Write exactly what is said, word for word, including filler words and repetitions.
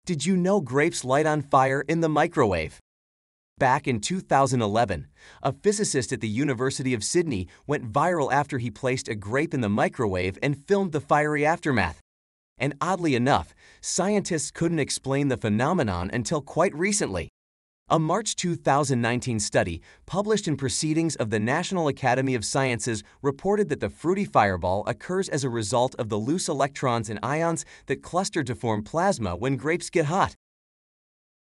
Did you know grapes light on fire in the microwave? Back in two thousand eleven, a physicist at the University of Sydney went viral after he placed a grape in the microwave and filmed the fiery aftermath. And oddly enough, scientists couldn't explain the phenomenon until quite recently. A March two thousand nineteen study published in Proceedings of the National Academy of Sciences reported that the fruity fireball occurs as a result of the loose electrons and ions that cluster to form plasma when grapes get hot.